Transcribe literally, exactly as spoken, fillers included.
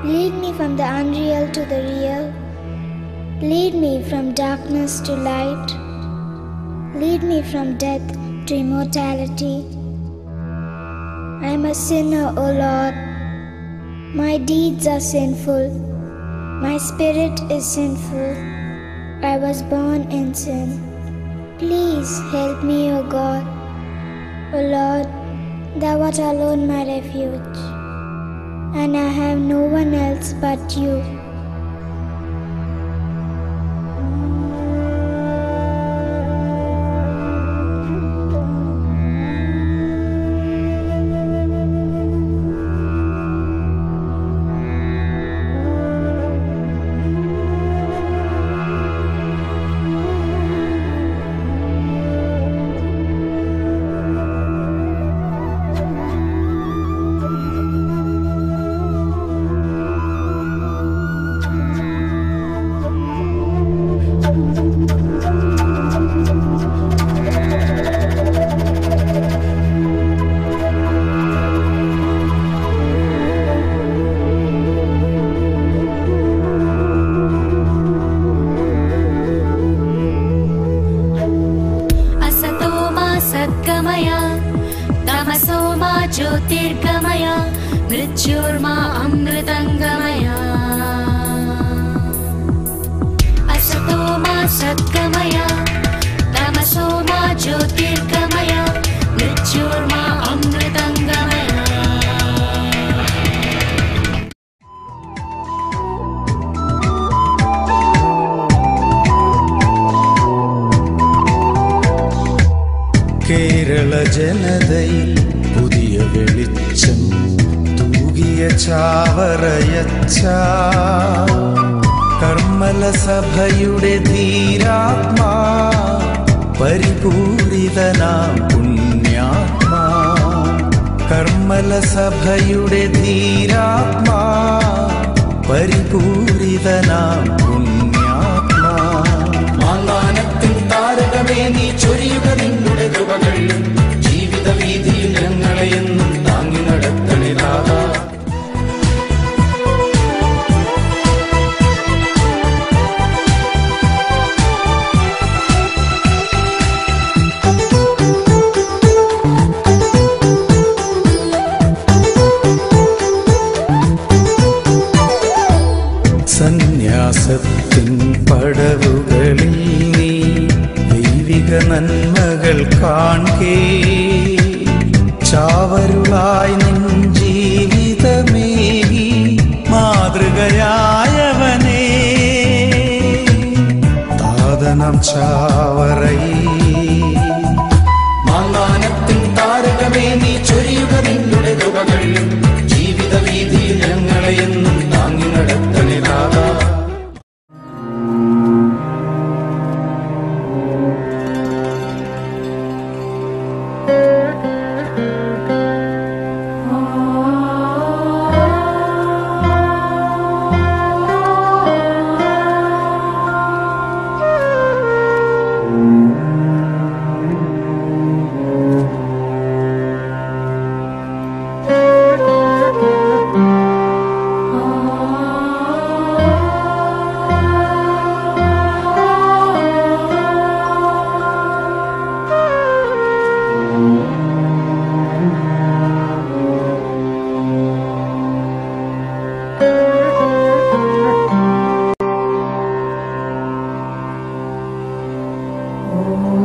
Lead me from the unreal to the real. Lead me from darkness to light. Lead me from death to immortality. I am a sinner, O Lord. My deeds are sinful. My spirit is sinful. I was born in sin. Please help me, O God. O Lord, Thou art alone my refuge, and I have no one else but You. ज्योतिर्गमय मृत्युर्मा अमृतंगमय असतो मा सद्गमय तमसो मा ज्योतिर्गमय मृत्युर्मा अमृतंगमय കേരള ജനതയിൽ പുതിയ വെളിച്ചം തൂകിയ ചാവറയച്ച കർമ്മല സഭയുടെ ധീരാത്മാ പരിപൂരിതനാം പുണ്യാത്മാ കർമ്മല സഭയുടെ ധീരാത്മാ പരിപൂരിതനാം പുണ്യാത്മാ മാങ്ങാനത്തിൻ താരകമേ നീ ചൊരിയുക നിന്നുടെ കൃപകൾ ജീവിത വീതിയിൽ ഞങ്ങളെ എന്നും താങ്ങി നടത്തണേ നാഥാ സന്യാസത്തിൻ പടവുകളിൽ നീ ദൈവിക നന്മകൾ കാൺകേ ചാവരുളായി നിൻ ജീവിതമേകി മാതൃകയായവനേ താതനം ചാവറയേ മാങ്ങാനത്തിൻ താരകമേ നീ ചൊരിയുക നിന്നുടെ കൃപകൾ ജീവിത വീതിയിൽ ഞങ്ങളെ എന്നും താങ്ങി നടത്തണേ നാഥാ Oh